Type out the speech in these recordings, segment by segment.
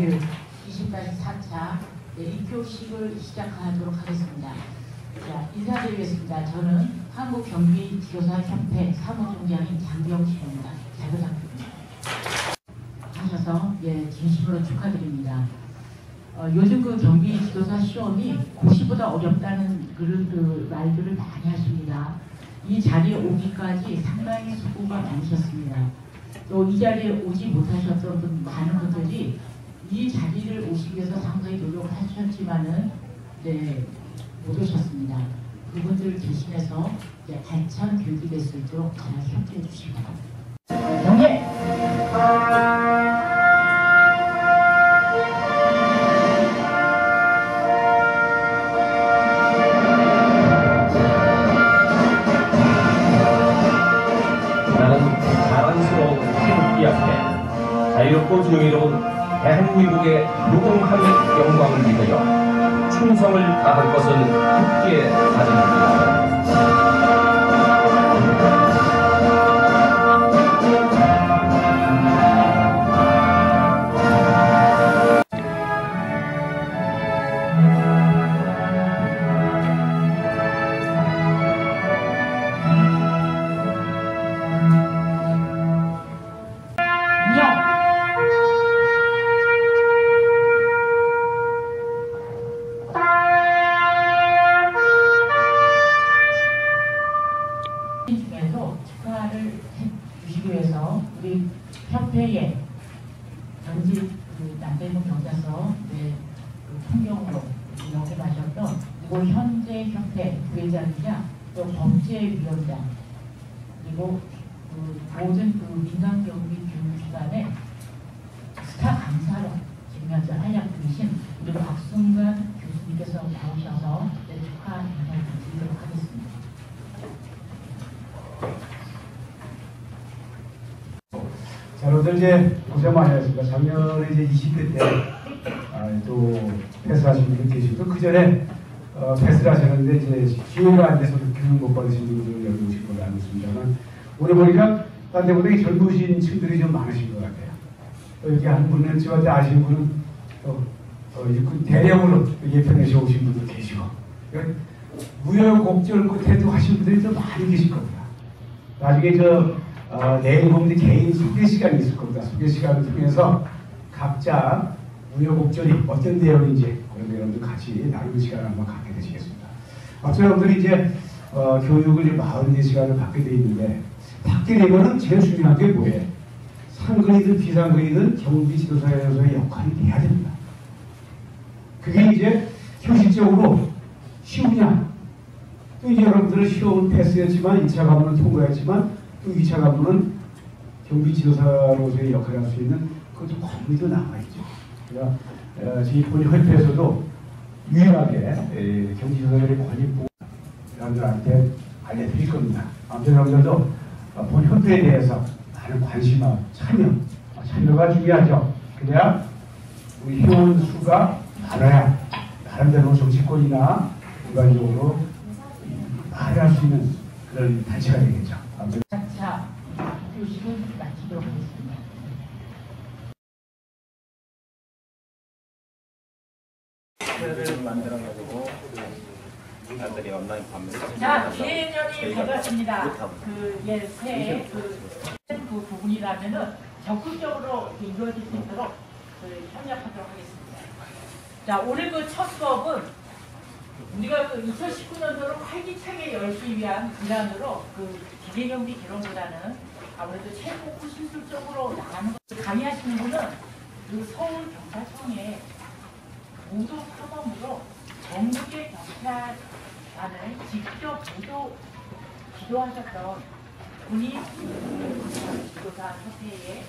경기를 24차 입교식을 시작하도록 하겠습니다. 자, 인사드리겠습니다. 저는 한국경비지도사협회 사무총장인 장병식입니다. 잘 부탁드립니다. 하셔서 진심으로 축하드립니다. 요즘 그 경비지도사 시험이 고시보다 어렵다는 그런 말들을 많이 하십니다. 이 자리에 오기까지 상당히 수고가 많으셨습니다. 또 이 자리에 오지 못하셨던 많은 분들이 이 자리를 오시기 위해서 상당히 노력을 하셨지만은 못 오셨습니다. 그분들 대신해서 알찬 교육이 될 수 있도록 잘 협조해 주시기 바랍니다. 경례! 나는 자랑스러운 태극기 앞에 자유롭고 정의로운 대한민국의 무궁한 영광을 믿으여 충성을 다할 것은 굳게 다짐합니다. 중에서 축하를 해주시기 위해서 우리 협회에 전직 남대문 경찰서 총경으로 역임하셨던 그리고 현재 협회 부회장이자 또 범죄위원장 그리고 모든 민간경비 교육기관의 스타 강사로 지금 현재 활약중이신 우리 박순관 교수님께서 나오셔서 축하 인사를 드리도록 하겠습니다. 자, 여러분들 이제 고생 많이 하셨습니다. 작년에 이제 20대 때 또 패스하신 분들 계시고 그 전에 패스를 하셨는데 이제 기회가 안 돼서 교육 못 받으신 분들 여기 오신 걸로 알고 있습니다만 오늘 보니까 딴 데보다 젊으신 층들이 좀 많으신 것 같아요. 여기 한 분은 저한테 아시는 분은 대량으로 예편에서 오신 분도 계시고 무역곡절 끝에도 하신 분들이 좀 많이 계실 겁니다. 나중에 내일 보면 개인 소개 시간이 있을 겁니다. 소개 시간을 통해서 각자 우여곡절이 어떤 내용인지 그런 내용들 같이 나누는 시간을 한번 갖게 되시겠습니다. 앞서 여러분들이 이제 교육을 44시간을 받게 돼 있는데 받게 되면은 제일 중요한 게 뭐예요? 상근이든 비상근이든 경비 지도사로서의 역할이 돼야 됩니다. 그게 이제 현실적으로 쉬우냐? 또 이제 여러분들은 시험을 패스했지만 1차 과목은 통과했지만 또 2차 과목은 경비 지도사로서의 역할을 할 수 있는 그것도 권리도 남아있죠. 그러니까 저희 본 협회에서도 유일하게 경비 지도사들의 권리 보호 여러분들한테 알려드릴 겁니다. 아무튼 여러분들도 본 협회에 대해서 많은 관심과 참여가 중요하죠. 그래야 우리 회원 수가 많아야 나름대로 정치권이나 일반적으로 말을 할 수 있는 그런 단체가 되겠죠. 아무튼 4차 교식을 마치도록 하겠습니다. 를 만들어가지고 사람들이 온라인 판매를 자, 기회년이 밝았습니다. 새해 그 부분이라면은 적극적으로 이루어질 수 있도록 협력하도록 하겠습니다. 자, 오늘 그 첫 수업은 우리가 2019년도로 활기차게 열기 위한 일환으로 기계경비 개론보다는 아무래도 최고 실술적으로 나가는 것 강의하시는 분은 서울 경찰청에 모두 사범으로 전국의 경찰관을 직접 모두 지도하셨던 분이 지도사 협회의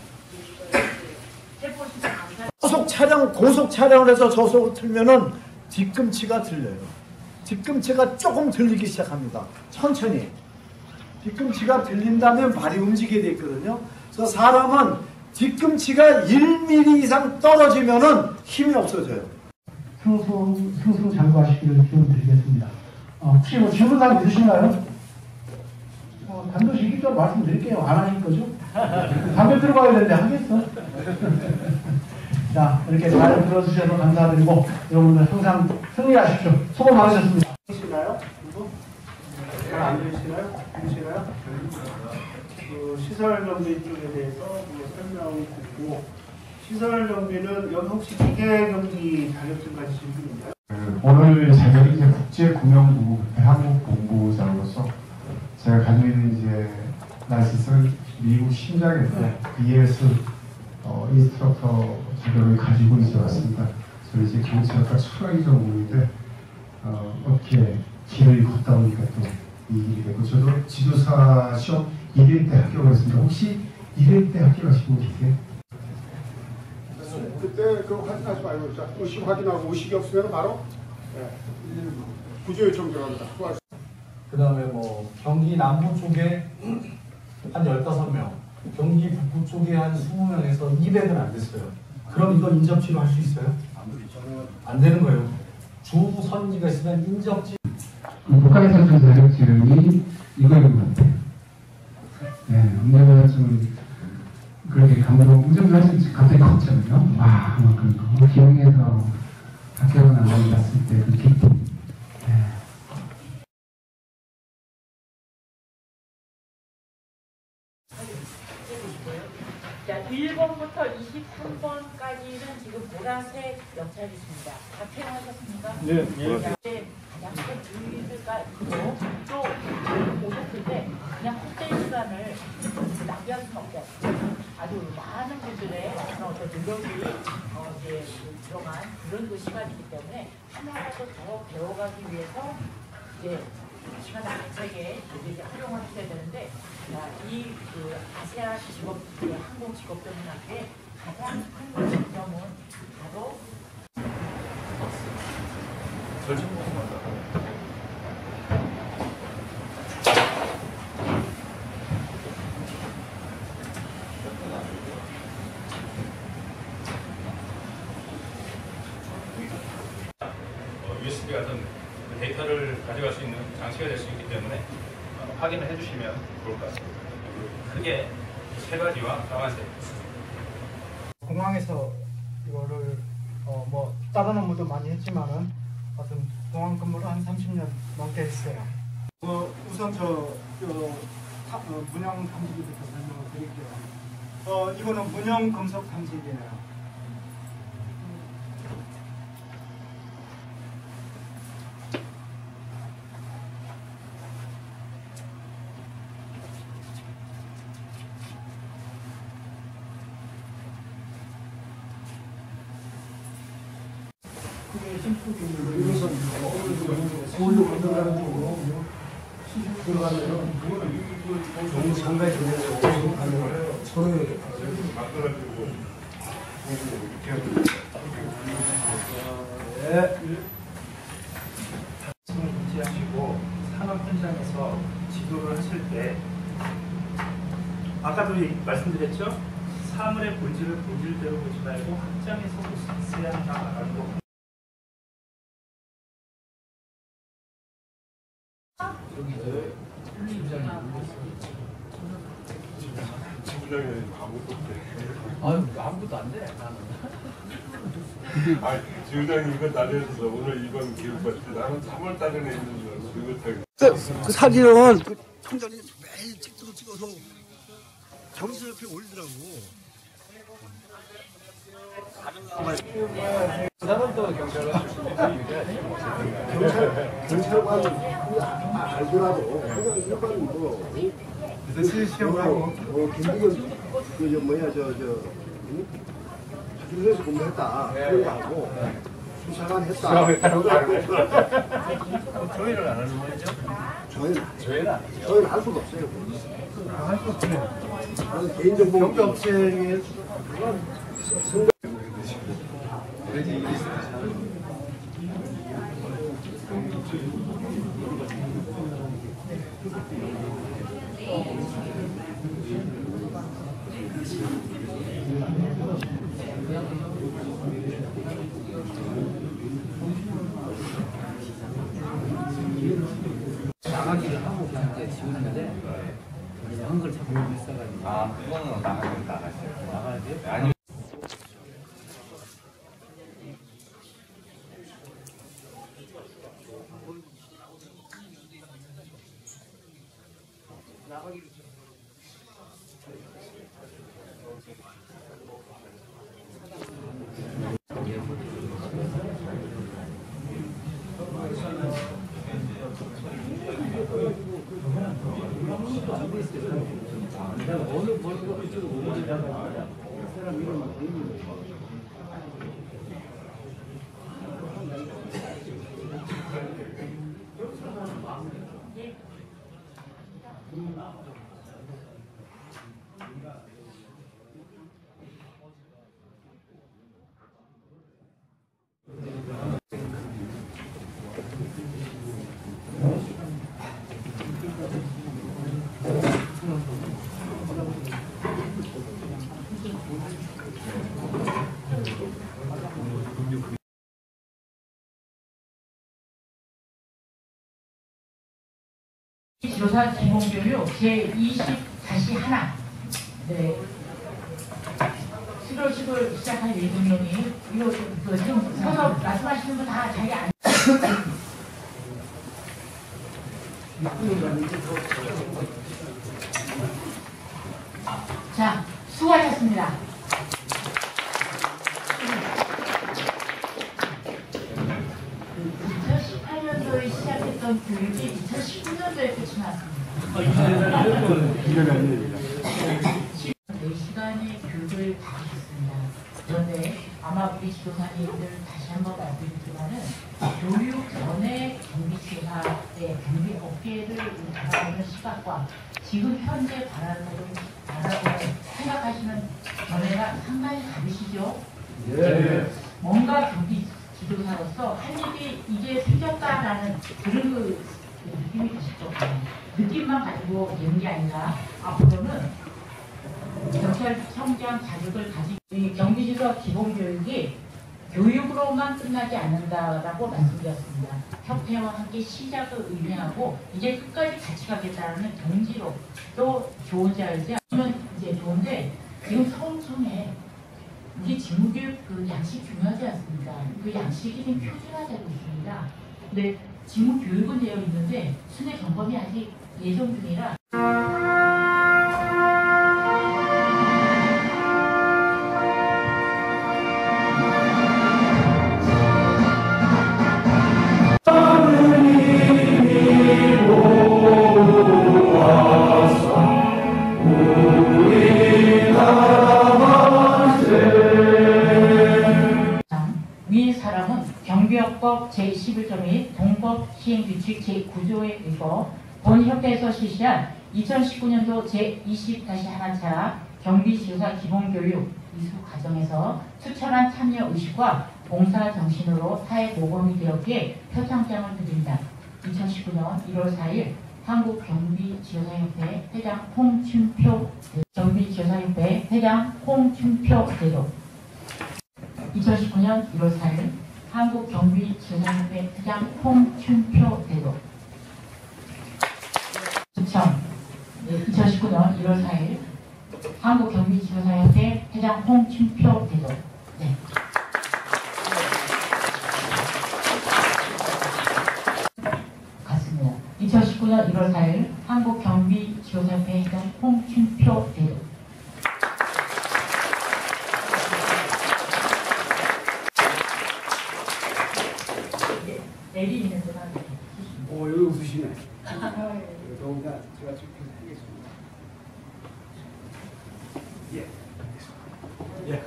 최고시사 강사 고속 차량을 해서 저속을 틀면은 뒤꿈치가 들려요. 뒤꿈치가 조금 들리기 시작합니다. 천천히. 뒤꿈치가 들린다면 발이 움직이게 돼 있거든요. 그래서 사람은 뒤꿈치가 1mm 이상 떨어지면은 힘이 없어져요. 스스로 장구하시기를 기원드리겠습니다. 혹시 질문사항 있으신가요? 반드시 이기적으로 말씀드릴게요. 안 하실 거죠? 담배 들어가야 되는데 하겠어? 자, 이렇게 잘 들어주셔서 감사드리고 여러분들 항상 승리하십시오. 수고 많으셨습니다. 들리시나요? 잘안 들리시나요? 들리시나요? 그 시설 정비 쪽에 대해서 설명 듣고 시설 정비는 여기 혹시 기계 경비 자격증 가지신 분인가요? 오늘 자격이 이제 국제금융부 한국본부장으로서 제가 가지고 있는 이제 라이센스를 미국 심장에서 BS 인스트럭터 자격을 가지고 있어왔습니다. 그래서 이제 경찰학과 수학이 전공인데 어떻게 길을 걷다 보니까 또 이 일이 되고 저도 지도사 시험 1일 때 합격을 했습니다. 혹시 1일 때 합격하신 분 계세요? 그때 그거 확인하지 말고 의식 확인하고 의식이 없으면 바로 구조 요청 들어갑니다. 그 다음에 뭐 경기 남부 쪽에 한 15명, 경기 북부 쪽에 한 20명에서 200은 안 됐어요. 그럼 이거 인접지로 할 수 있어요? 안 되는 거예요. 주 선지가 있으면 인접지. 국가에서 준 자격증이 이거인 것 같아요. 네, 언제나 좀 그렇게 감으로 운전을 하실 갑자기 컸잖아요. 와, 그런 기억에서 합격을 안 받았을 때 그 기쁨. 네. 자, 1번부터 23번까지는 지금 보라색 역할이십니다. 다 채용하셨습니까? 네. 네. 가장 큰 주의가 있고 또 오셨을 때 그냥 헛된 시간을 낭비할 수는 없지 않습니까? 아주 많은 분들의 어떤 노력이 이제 들어간 그런 그 시간이기 때문에 하나라도 더 배워가기 위해서 이제 시간을 알차게 이제 활용하셔야 되는데 이 아시아 직업, 항공 직업전문학교의 가장 큰 장점은 바로 USB 같은 데이터를 가져갈 수 있는 장치가 될 수 있기 때문에 확인을 해주시면 좋을 것 같습니다. 크게 세 가지와 까만색. 공항에서 이거를 뭐 다른 업무도 많이 했지만은 어떤 공항 근무를 한 30년 넘게 했어요. 우선 문형 탐지기부터 설명을 드릴게요. 이거는 문형 금속 탐지기예요. 서울로 건너가는 쪽으로 들어가면 너무 상가에 들어가서 서로 인지하시고 산업 현장에서 지도를 하실 때 아까도 말씀드렸죠? 사물의 본질을 본질대로 보지 말고 확장해서 있어야 한다라는 거. 아무것도 안 돼. 지부장님 이거 날려줘서 오늘 이번 기획할 때 나는 3월 달에 내는 줄 알고 그 사진은 그 총장님 매일 찍어서 경찰 옆에 올리더라고. 부산은 또 경찰관. 경찰관 알더라도 그냥 일반 뭐 시험하고 김기현 그 뭐야 파출소에서 근무했다 그런 거 하고 수사관 했다. 조회를 안 하는 거죠? 저희는 할 수가 없어요. 할 수 없어요. 개인정보 경비업체에 나가기를 하고 그냥 지우는데 한글 참 모르고 있어가지고. 그거는 나가야 돼요? 나가야 돼요? 아니. 조사 기본교육 제20-1 네. 7월 시작한 예정령이 이거 지금 서서 말씀하시는 분 다 자기 안 자, 수고하셨습니다. 2018년도에 시작했던 교육이 2019년도에 끝이 났습니다. 4시간의 교육을 받으셨습니다. 그런데 아마 우리 지도사님들 다시 한번 말씀드리지만은 교육 전에 경비지도사의 경비 업계를 바라보는 시각과 지금 현재 바라보는 생각하시는 견해가 상당히 다르시죠? 네. 뭔가 경비 지도사로서 할 일이 이제 생겼다라는 그런 느낌이 드실 거예요. 느낌만 가지고 되는 게 아니라 앞으로는 경찰청장 자격을 가진 이 경비지도 기본교육이 교육으로만 끝나지 않는다라고 말씀드렸습니다. 협회와 함께 시작을 의미하고 이제 끝까지 같이 가겠다는 동지로 또 좋은지 알지 않으면 이제 좋은데 지금 서울청에 이게 직무교육 그 양식 중요하지 않습니까? 그 양식이 지금 표준화되고 있습니다. 근데 직무교육은 되어 있는데 순회 점검이 아직 예정 중이라 위 사람은 경비업법 제11조 동법 시행규칙 제9조에 의거 본협회에서 실시한 2019년도 제20-1차 경비지도사 기본교육 이수 과정에서 투철한 참여 의식과 봉사 정신으로 사회 모범이 되었기에 표창장을 드립니다. 2019년 1월 4일 한국경비지도사협회 회장 홍춘표 경비지도사협회 회장 홍춘표 대도 2019년 1월 4일 한국경비지도사협회 회장 홍춘표 대도 부천 2019년 1월 4일 한국경비지도사협회 회장 홍춘표 대도 네. 같습니다. 2019년 1월 4일 한국경비지도사협회 회장 홍춘표 대도 내리 있는 데만 여기 웃으시네. 더군다 제가 좀 하겠습니다. 예. 예.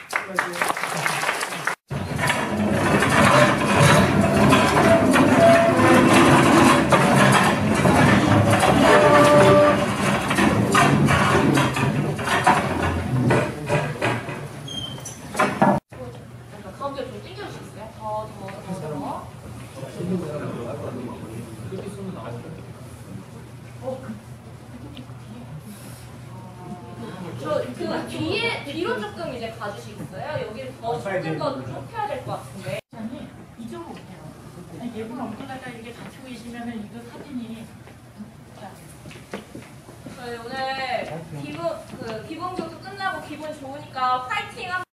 가운데 좀 당겨주시겠어요? 더. 그 뒤로 조금 이제 가주시겠어요? 여기를 더 조금 더 좁혀야 될 것 같은데. 이쪽으로 오세요. 예분 엉뚱하다 이렇게 갖추고 계시면은 이거 사진이 저희 오늘 기본 교육 끝나고 기분 좋으니까 화이팅!